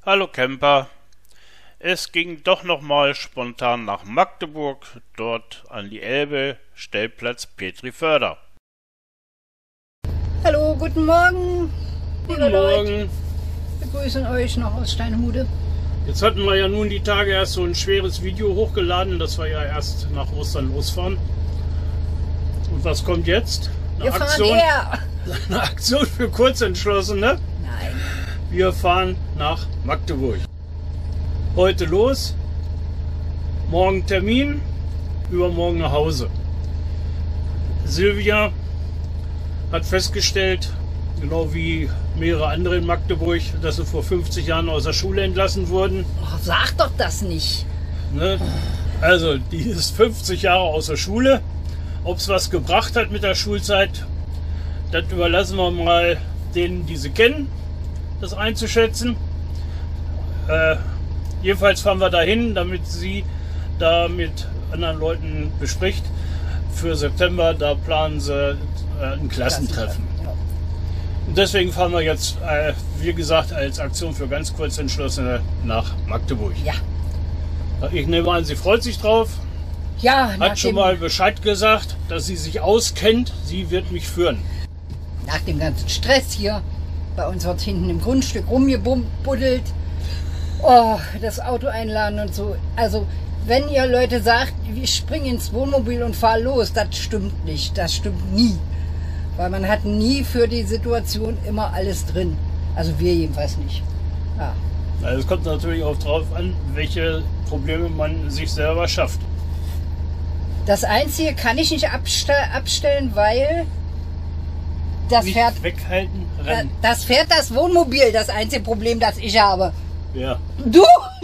Hallo Camper, es ging doch nochmal spontan nach Magdeburg, dort an die Elbe, Stellplatz Petriförder. Hallo, guten Morgen, Guten Morgen. Wir grüßen euch noch aus Steinhude. Jetzt hatten wir ja nun die Tage erst so ein schweres Video hochgeladen, dass wir ja erst nach Ostern losfahren. Und was kommt jetzt? Wir fahren eher. Eine Aktion für Kurzentschlossene. Nein. Wir fahren nach Magdeburg. Heute los, morgen Termin, übermorgen nach Hause. Silvia hat festgestellt, genau wie mehrere andere in Magdeburg, dass sie vor 50 Jahren aus der Schule entlassen wurden. Oh, sag doch das nicht. Ne? Also, die ist 50 Jahre aus der Schule. Ob es was gebracht hat mit der Schulzeit, das überlassen wir mal denen, die sie kennen, das einzuschätzen. Jedenfalls fahren wir dahin, damit sie da mit anderen Leuten bespricht. Für September, da planen sie ein Klassentreffen. Ja. Und deswegen fahren wir jetzt, wie gesagt, als Aktion für ganz Kurzentschlossene nach Magdeburg. Ja. Ich nehme an, sie freut sich drauf. Ja, Hat schon mal Bescheid gesagt, dass sie sich auskennt. Sie wird mich führen. nach dem ganzen Stress hier. Bei uns wird hinten im Grundstück rumgebuddelt. Oh, das Auto einladen und so. Also, wenn ihr Leute sagt, ich springe ins Wohnmobil und fahre los, das stimmt nicht. Das stimmt nie. Weil man hat nie für die Situation immer alles drin. Also wir jedenfalls nicht. Ja. Also es kommt natürlich auch drauf an, welche Probleme man sich selber schafft. Das Einzige kann ich nicht abstellen, weil das Nicht fährt, weghalten, rennen. das fährt das Wohnmobil, das einzige Problem, das ich habe. Ja, Du?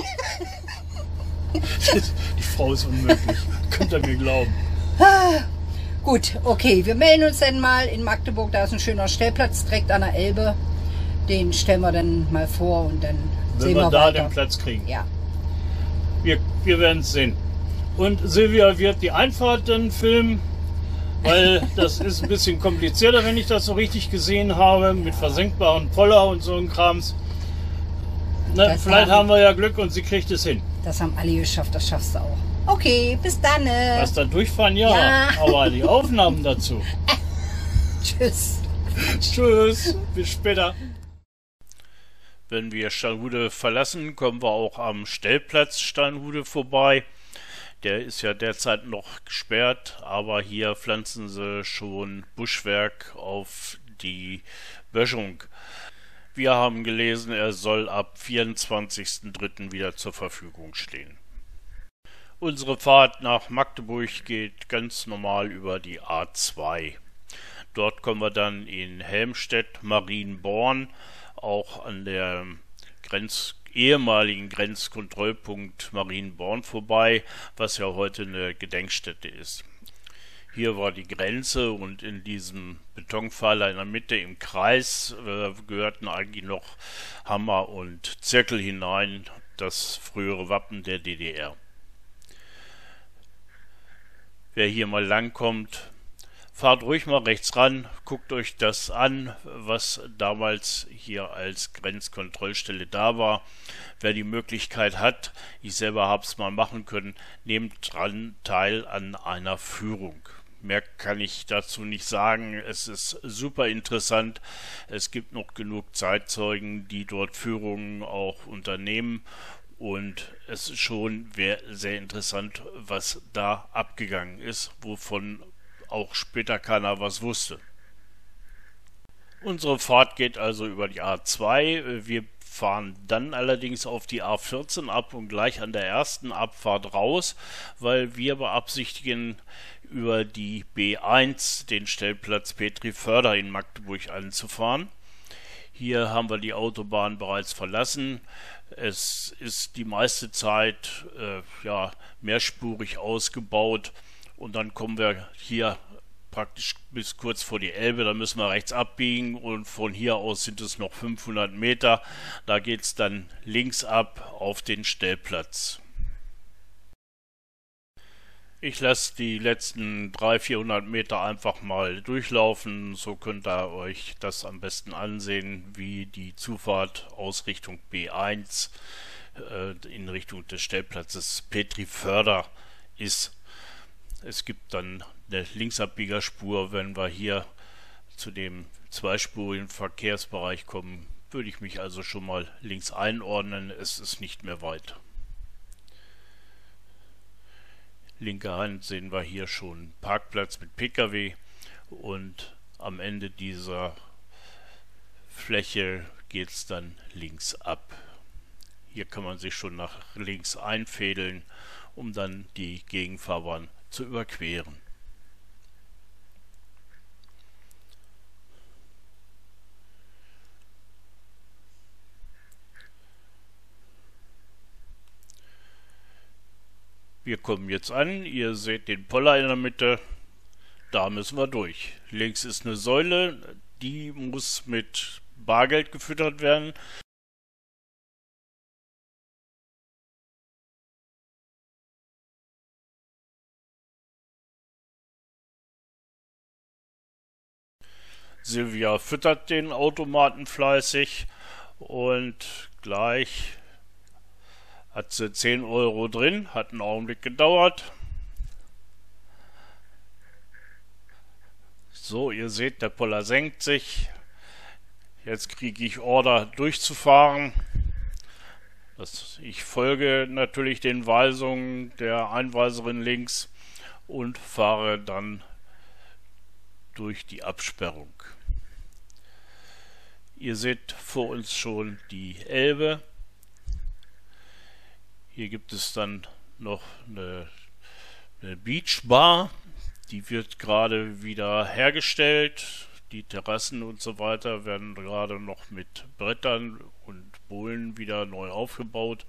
die Frau ist unmöglich. Könnt ihr mir glauben. Gut, okay, wir melden uns dann mal in Magdeburg, da ist ein schöner Stellplatz direkt an der Elbe. Den stellen wir dann mal vor und dann Wenn sehen wir wir da weiter. den Platz kriegen. Ja, Wir werden es sehen. Und Silvia wird die Einfahrt dann filmen, weil das ist ein bisschen komplizierter, wenn ich das so richtig gesehen habe, mit versenkbaren Poller und so ein Krams. Na, Das vielleicht haben- haben wir ja Glück und sie kriegt es hin. das haben alle geschafft, das schaffst du auch. Okay, bis dann. Was da durchfahren, ja, Ja. aber die Aufnahmen dazu. Tschüss. Tschüss, bis später. Wenn wir Steinhude verlassen, kommen wir auch am Stellplatz Steinhude vorbei. Der ist ja derzeit noch gesperrt, aber hier pflanzen sie schon Buschwerk auf die Böschung. Wir haben gelesen, er soll ab 24.03. wieder zur Verfügung stehen. Unsere Fahrt nach Magdeburg geht ganz normal über die A2. Dort kommen wir dann in Helmstedt, Marienborn, auch an der ehemaligen Grenzkontrollpunkt Marienborn vorbei, was ja heute eine Gedenkstätte ist. Hier war die Grenze und in diesem Betonpfeiler in der Mitte im Kreis gehörten eigentlich noch Hammer und Zirkel hinein, das frühere Wappen der DDR. Wer hier mal langkommt, fahrt ruhig mal rechts ran, guckt euch das an, was damals hier als Grenzkontrollstelle da war. Wer die Möglichkeit hat, ich selber habe es mal machen können, nehmt dran teil an einer Führung. Mehr kann ich dazu nicht sagen. Es ist super interessant. Es gibt noch genug Zeitzeugen, die dort Führungen auch unternehmen. Und es ist schon sehr interessant, was da abgegangen ist, wovon auch später keiner was wusste. Unsere Fahrt geht also über die A2. Wir fahren dann allerdings auf die A14 ab und gleich an der ersten Abfahrt raus, weil wir beabsichtigen, über die B1 den Stellplatz Petriförder in Magdeburg anzufahren. Hier haben wir die Autobahn bereits verlassen. Es ist die meiste Zeit mehrspurig ausgebaut und dann kommen wir hier praktisch bis kurz vor die Elbe, da müssen wir rechts abbiegen und von hier aus sind es noch 500 Meter. Da geht es dann links ab auf den Stellplatz. Ich lasse die letzten 300-400 Meter einfach mal durchlaufen, so könnt ihr euch das am besten ansehen, wie die Zufahrt aus Richtung B1 in Richtung des Stellplatzes Petri-Förder ist. Es gibt dann eine Linksabbiegerspur. Wenn wir hier zu dem zweispurigen Verkehrsbereich kommen, würde ich mich also schon mal links einordnen. Es ist nicht mehr weit. Linke Hand sehen wir hier schon Parkplatz mit Pkw und am Ende dieser Fläche geht es dann links ab. Hier kann man sich schon nach links einfädeln, um dann die Gegenfahrbahn zu überqueren. Wir kommen jetzt an, ihr seht den Poller in der Mitte, da müssen wir durch. Links ist eine Säule, die muss mit Bargeld gefüttert werden. Silvia füttert den Automaten fleißig und gleich hat sie 10 Euro drin, hat einen Augenblick gedauert. So, ihr seht, der Poller senkt sich. Jetzt kriege ich Order durchzufahren. Ich folge natürlich den Weisungen der Einweiserin links und fahre dann durch die Absperrung. Ihr seht vor uns schon die Elbe. Hier gibt es dann noch eine Beachbar, die wird gerade wieder hergestellt. Die Terrassen und so weiter werden gerade noch mit Brettern und Bohlen wieder neu aufgebaut.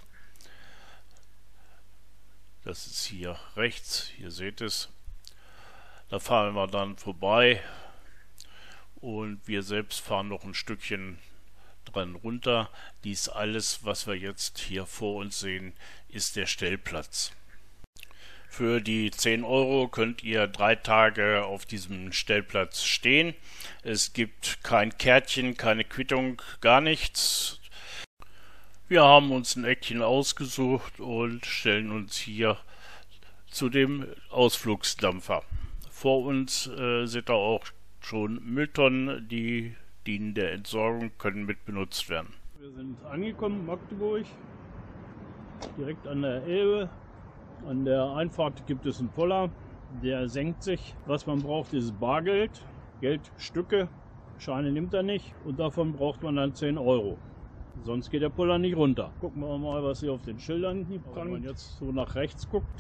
Das ist hier rechts, ihr seht es. Da fahren wir dann vorbei und wir selbst fahren noch ein Stückchen dran runter. Dies alles, was wir jetzt hier vor uns sehen, ist der Stellplatz. Für die 10 Euro könnt ihr 3 Tage auf diesem Stellplatz stehen. Es gibt kein Kärtchen, keine Quittung, gar nichts. Wir haben uns ein Eckchen ausgesucht und stellen uns hier zu dem Ausflugsdampfer. Vor uns seht ihr auch schon Mülltonnen, die dienen der Entsorgung, können mit benutzt werden. Wir sind angekommen in Magdeburg, direkt an der Elbe. An der Einfahrt gibt es einen Poller, der senkt sich. Was man braucht, ist Bargeld, Geldstücke, Scheine nimmt er nicht und davon braucht man dann 10 Euro. Sonst geht der Poller nicht runter. Gucken wir mal, was hier auf den Schildern gibt. Wenn man jetzt so nach rechts guckt,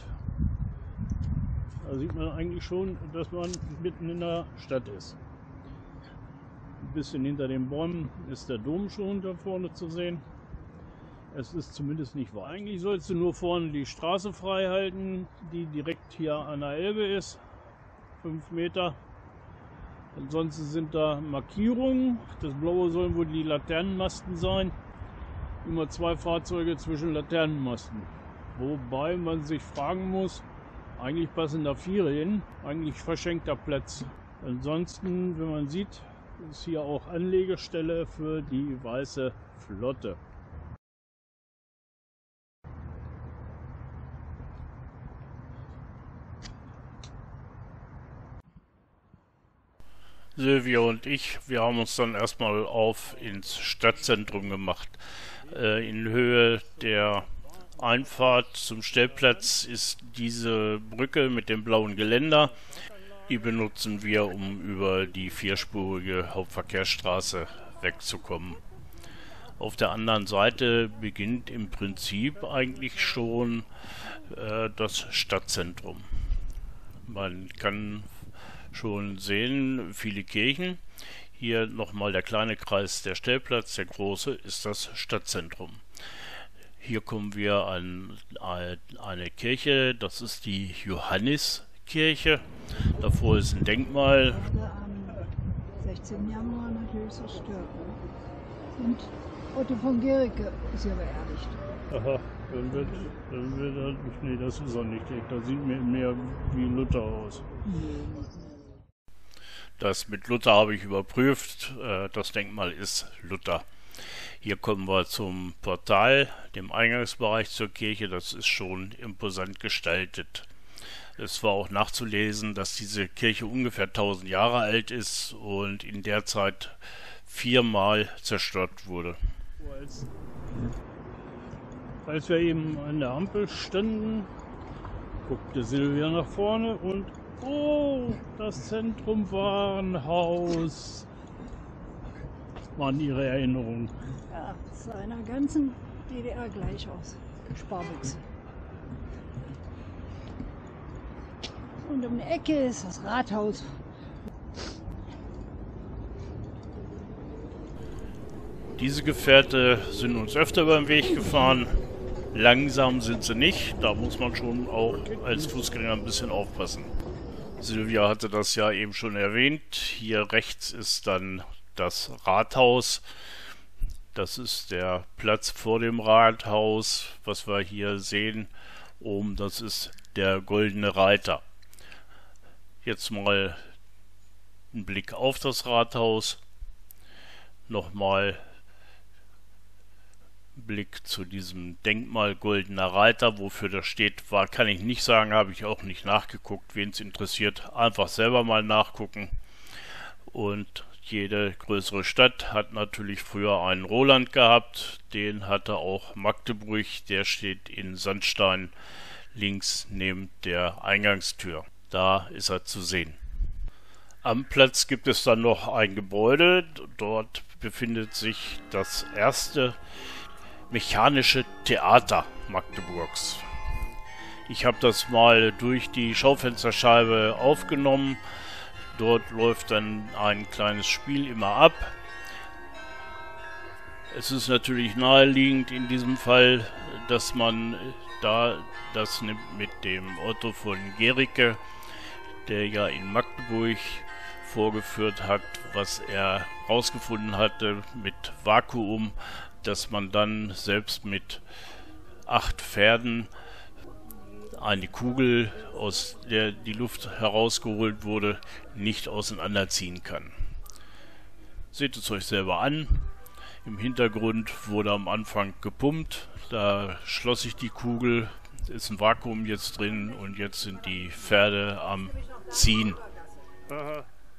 da sieht man eigentlich schon, dass man mitten in der Stadt ist. Ein bisschen hinter den Bäumen ist der Dom schon da vorne zu sehen. Es ist zumindest nicht wahr. Eigentlich sollst du nur vorne die Straße frei halten, die direkt hier an der Elbe ist. 5 Meter. Ansonsten sind da Markierungen. Das blaue sollen wohl die Laternenmasten sein. Immer 2 Fahrzeuge zwischen Laternenmasten. Wobei man sich fragen muss, eigentlich passen da 4 hin. Eigentlich verschenkter Platz. Ansonsten, wenn man sieht, ist hier auch Anlegestelle für die Weiße Flotte. Silvia und ich, wir haben uns dann erstmal auf ins Stadtzentrum gemacht. In Höhe der Einfahrt zum Stellplatz ist diese Brücke mit dem blauen Geländer. Die benutzen wir, um über die 4-spurige Hauptverkehrsstraße wegzukommen. Auf der anderen Seite beginnt im Prinzip eigentlich schon das Stadtzentrum. Man kann schon sehen, viele Kirchen. Hier nochmal der kleine Kreis der Stellplatz, der große ist das Stadtzentrum. Hier kommen wir an eine Kirche, das ist die Johanniskirche. Davor ist ein Denkmal. Am 16. Januar natürlich zerstört. Ne? Und Otto von Guericke ist hier beerdigt. Aha, nee, das ist er nicht. Das sieht mir mehr wie Luther aus. Das mit Luther habe ich überprüft. Das Denkmal ist Luther. Hier kommen wir zum Portal, dem Eingangsbereich zur Kirche. Das ist schon imposant gestaltet. Es war auch nachzulesen, dass diese Kirche ungefähr 1000 Jahre alt ist und in der Zeit 4-mal zerstört wurde. Als wir eben an der Ampel standen, guckte Silvia nach vorne und oh, das Zentrumwarenhaus waren ihre Erinnerungen. Ja, es sah in der ganzen DDR gleich aus. Sparbüchse. Und um die Ecke ist das Rathaus. Diese Gefährte sind uns öfter über den Weg gefahren. Langsam sind sie nicht. Da muss man schon auch als Fußgänger ein bisschen aufpassen. Silvia hatte das ja eben schon erwähnt. Hier rechts ist dann das Rathaus. Das ist der Platz vor dem Rathaus. Was wir hier sehen, oben, das ist der Goldene Reiter. Jetzt mal ein Blick auf das Rathaus. Nochmal Blick zu diesem Denkmal Goldener Reiter. Wofür das steht, kann ich nicht sagen, habe ich auch nicht nachgeguckt. Wen es interessiert, einfach selber mal nachgucken. Und jede größere Stadt hat natürlich früher einen Roland gehabt. Den hatte auch Magdeburg. Der steht in Sandstein links neben der Eingangstür. Da ist er zu sehen. Am Platz gibt es dann noch ein Gebäude. Dort befindet sich das erste mechanische Theater Magdeburgs. Ich habe das mal durch die Schaufensterscheibe aufgenommen. Dort läuft dann ein kleines Spiel immer ab. Es ist natürlich naheliegend in diesem Fall, dass man da das nimmt mit dem Otto von Guericke, der ja in Magdeburg vorgeführt hat, was er herausgefunden hatte mit Vakuum, dass man dann selbst mit 8 Pferden eine Kugel, aus der die Luft herausgeholt wurde, nicht auseinanderziehen kann. Seht es euch selber an. Im Hintergrund wurde am Anfang gepumpt, da schloss sich die Kugel, ist ein Vakuum jetzt drin und jetzt sind die Pferde am Ziehen. Aha.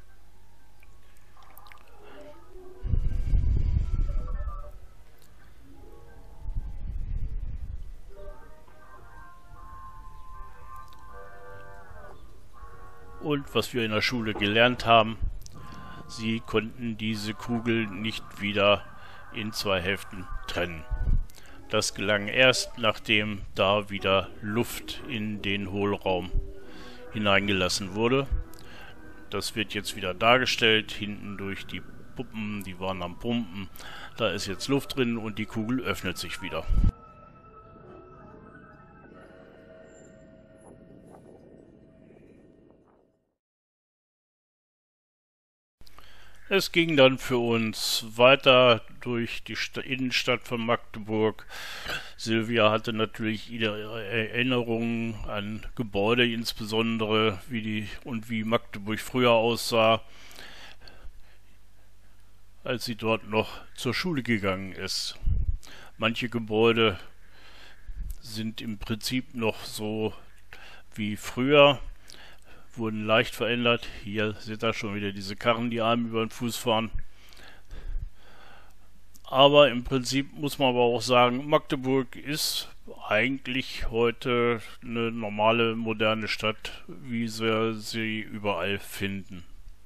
Und was wir in der Schule gelernt haben, sie konnten diese Kugel nicht wieder in 2 Hälften trennen. Das gelang erst, nachdem da wieder Luft in den Hohlraum hineingelassen wurde. Das wird jetzt wieder dargestellt, hinten durch die Puppen, die waren am Pumpen. Da ist jetzt Luft drin und die Kugel öffnet sich wieder. Es ging dann für uns weiter durch die Innenstadt von Magdeburg. Silvia hatte natürlich ihre Erinnerungen an Gebäude, insbesondere wie Magdeburg früher aussah, als sie dort noch zur Schule gegangen ist. Manche Gebäude sind im Prinzip noch so wie früher, wurden leicht verändert. Hier seht ihr schon wieder diese Karren, die einem über den Fuß fahren. Aber im Prinzip muss man aber auch sagen, Magdeburg ist eigentlich heute eine normale, moderne Stadt, wie wir sie überall finden.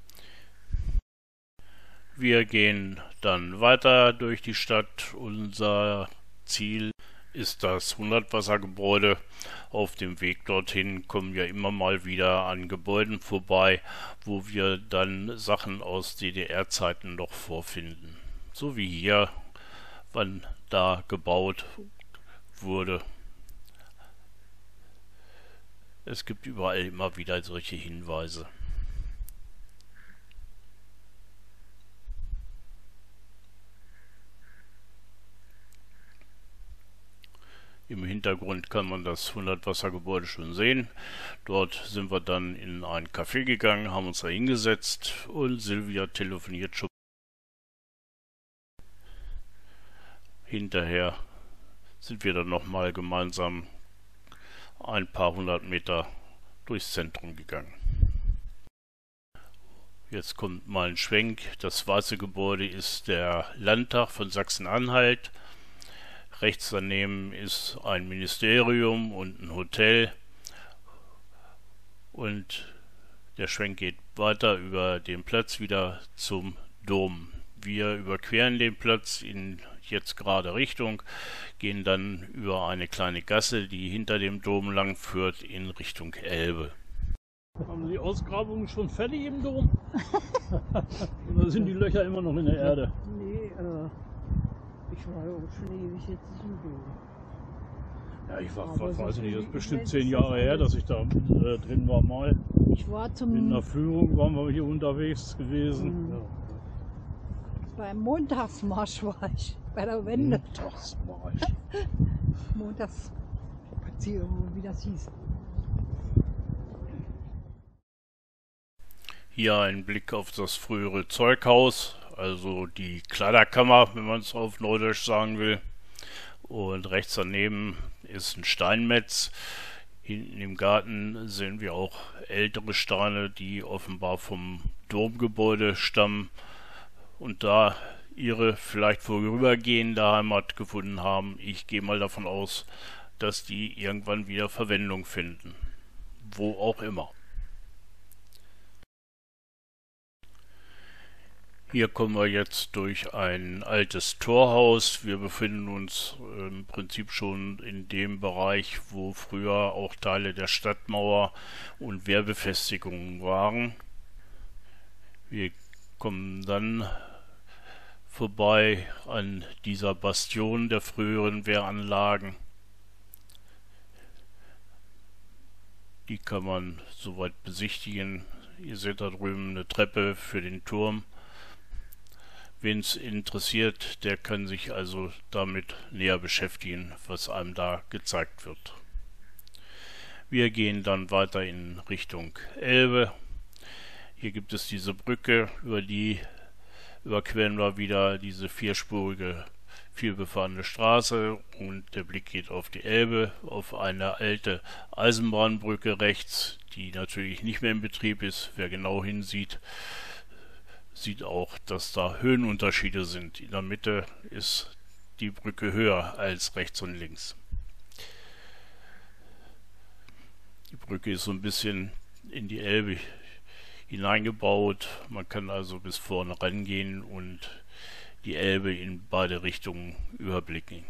Wir gehen dann weiter durch die Stadt. Unser Ziel ist das 100-Wasser-Gebäude. Auf dem Weg dorthin kommen wir immer mal wieder an Gebäuden vorbei, wo wir dann Sachen aus DDR-Zeiten noch vorfinden. So wie hier, wann da gebaut wurde. Es gibt überall immer wieder solche Hinweise. Im Hintergrund kann man das 100-Wasser-Gebäude schon sehen. Dort sind wir dann in ein Café gegangen, haben uns da hingesetzt und Silvia telefoniert schon. Hinterher sind wir dann nochmal gemeinsam ein paar hundert Meter durchs Zentrum gegangen. Jetzt kommt mal ein Schwenk. Das weiße Gebäude ist der Landtag von Sachsen-Anhalt. Rechts daneben ist ein Ministerium und ein Hotel. Und der Schwenk geht weiter über den Platz wieder zum Dom. Wir überqueren den Platz in jetzt gerade Richtung, gehen dann über eine kleine Gasse, die hinter dem Dom lang führt, in Richtung Elbe. Haben Sie die Ausgrabungen schon fertig im Dom? Oder sind die Löcher immer noch in der Erde? Nee, ich war ja auch schon ewig jetzt im Dom. Ja, ich war, Aber weiß so ich nicht, das ist viel bestimmt Events 10 Jahre her, dass ich da drin war mal. Ich war In einer Führung waren wir hier unterwegs gewesen. Mhm. Ja. beim Montagsmarsch war ich, bei der Wende. Montagsmarsch. Montagsspazierung, wie das hieß. Hier ein Blick auf das frühere Zeughaus, also die Kleiderkammer, wenn man es auf Neudeutsch sagen will. Und rechts daneben ist ein Steinmetz. Hinten im Garten sehen wir auch ältere Steine, die offenbar vom Domgebäude stammen und da ihre vielleicht vorübergehende Heimat gefunden haben. Ich gehe mal davon aus, dass die irgendwann wieder Verwendung finden. Wo auch immer. Hier kommen wir jetzt durch ein altes Torhaus. Wir befinden uns im Prinzip schon in dem Bereich, wo früher auch Teile der Stadtmauer und Wehrbefestigungen waren. Wir kommen dann vorbei an dieser Bastion der früheren Wehranlagen. Die kann man soweit besichtigen. Ihr seht da drüben eine Treppe für den Turm. Wen es interessiert, der kann sich also damit näher beschäftigen, was einem da gezeigt wird. Wir gehen dann weiter in Richtung Elbe. Hier gibt es diese Brücke, über die überqueren wir wieder diese vierspurige, vielbefahrene Straße und der Blick geht auf die Elbe, auf eine alte Eisenbahnbrücke rechts, die natürlich nicht mehr in Betrieb ist. Wer genau hinsieht, sieht auch, dass da Höhenunterschiede sind. In der Mitte ist die Brücke höher als rechts und links. Die Brücke ist so ein bisschen in die Elbe hineingebaut. Man kann also bis vorne rangehen und die Elbe in beide Richtungen überblicken.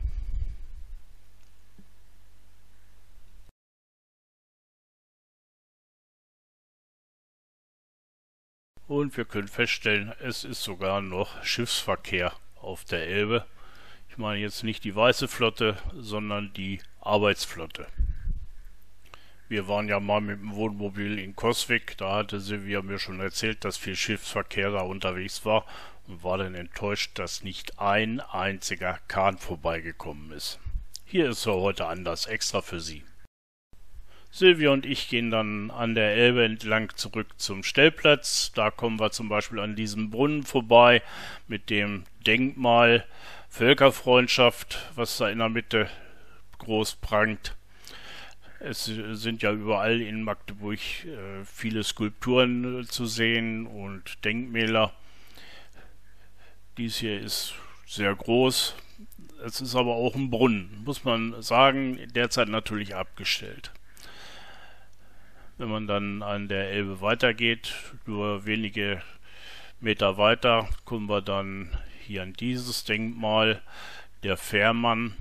Und wir können feststellen, es ist sogar noch Schiffsverkehr auf der Elbe. Ich meine jetzt nicht die Weiße Flotte, sondern die Arbeitsflotte. Wir waren ja mal mit dem Wohnmobil in Coswig, da hatte Silvia mir schon erzählt, dass viel Schiffsverkehr da unterwegs war und war dann enttäuscht, dass nicht ein einziger Kahn vorbeigekommen ist. Hier ist er heute anders, extra für Sie. Silvia und ich gehen dann an der Elbe entlang zurück zum Stellplatz. Da kommen wir zum Beispiel an diesem Brunnen vorbei mit dem Denkmal Völkerfreundschaft, was da in der Mitte groß prangt. Es sind ja überall in Magdeburg viele Skulpturen zu sehen und Denkmäler. Dies hier ist sehr groß. Es ist aber auch ein Brunnen, muss man sagen, derzeit natürlich abgestellt. Wenn man dann an der Elbe weitergeht, nur wenige Meter weiter, kommen wir dann hier an dieses Denkmal, der Fährmann.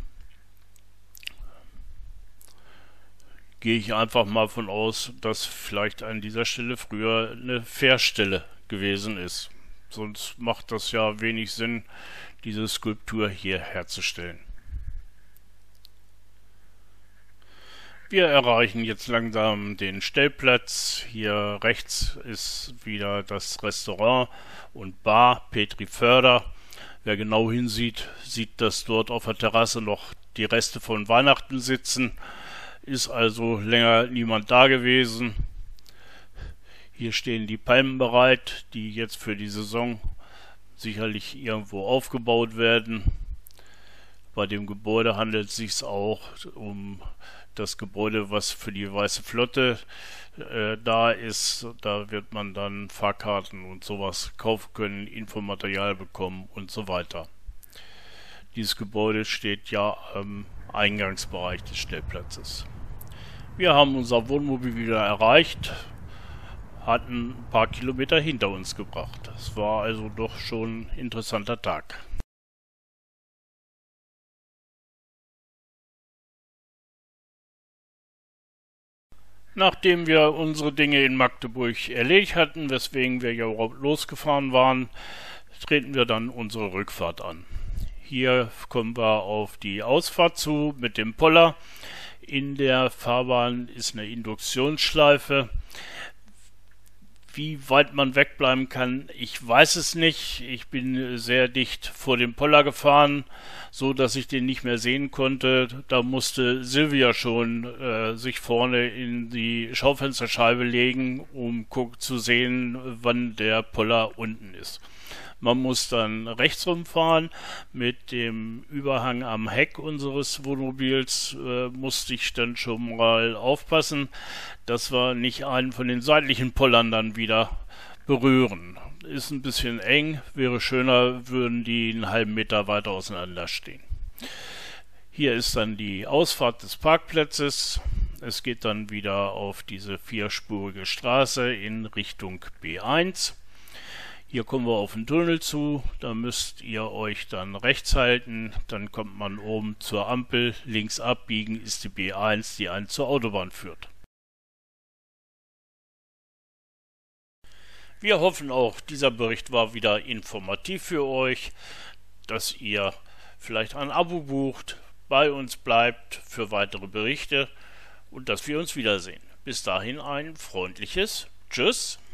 Gehe ich einfach mal von aus, dass vielleicht an dieser Stelle früher eine Fährstelle gewesen ist. Sonst macht das ja wenig Sinn, diese Skulptur hier herzustellen. Wir erreichen jetzt langsam den Stellplatz. Hier rechts ist wieder das Restaurant und Bar Petri Förder. Wer genau hinsieht, sieht, dass dort auf der Terrasse noch die Reste von Weihnachten sitzen. Ist also länger niemand da gewesen. Hier stehen die Palmen bereit, die jetzt für die Saison sicherlich irgendwo aufgebaut werden. Bei dem Gebäude handelt es sich auch um das Gebäude, was für die Weiße Flotte da ist. Da wird man dann Fahrkarten und sowas kaufen können, Infomaterial bekommen und so weiter. Dieses Gebäude steht ja am Eingangsbereich des Stellplatzes. Wir haben unser Wohnmobil wieder erreicht, hatten ein paar Kilometer hinter uns gebracht. Es war also doch schon ein interessanter Tag. Nachdem wir unsere Dinge in Magdeburg erledigt hatten, weswegen wir ja überhaupt losgefahren waren, treten wir dann unsere Rückfahrt an. Hier kommen wir auf die Ausfahrt zu mit dem Poller. In der Fahrbahn ist eine Induktionsschleife. Wie weit man wegbleiben kann, ich weiß es nicht. Ich bin sehr dicht vor dem Poller gefahren, so dass ich den nicht mehr sehen konnte. Da musste Silvia schon sich vorne in die Schaufensterscheibe legen, um zu sehen, wann der Poller unten ist. Man muss dann rechts rumfahren. Mit dem Überhang am Heck unseres Wohnmobils musste ich dann schon mal aufpassen, dass wir nicht einen von den seitlichen Pollern dann wieder berühren. Ist ein bisschen eng, wäre schöner, würden die einen halben Meter weiter auseinander stehen. Hier ist dann die Ausfahrt des Parkplatzes. Es geht dann wieder auf diese vierspurige Straße in Richtung B1. Hier kommen wir auf den Tunnel zu, da müsst ihr euch dann rechts halten, dann kommt man oben zur Ampel, links abbiegen ist die B1, die einen zur Autobahn führt. Wir hoffen auch, dieser Bericht war wieder informativ für euch, dass ihr vielleicht ein Abo bucht, bei uns bleibt für weitere Berichte und dass wir uns wiedersehen. Bis dahin ein freundliches Tschüss.